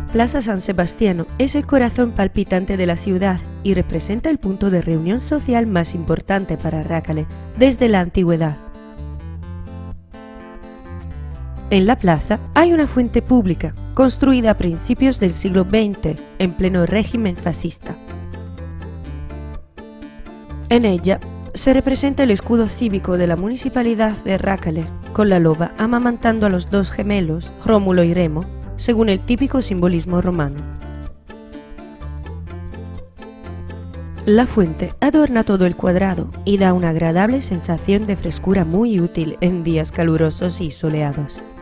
Plaza San Sebastiano es el corazón palpitante de la ciudad y representa el punto de reunión social más importante para Rácale desde la antigüedad. En la plaza hay una fuente pública, construida a principios del siglo XX, en pleno régimen fascista. En ella se representa el escudo cívico de la municipalidad de Rácale, con la loba amamantando a los dos gemelos, Rómulo y Remo, según el típico simbolismo romano. La fuente adorna todo el cuadrado y da una agradable sensación de frescura muy útil en días calurosos y soleados.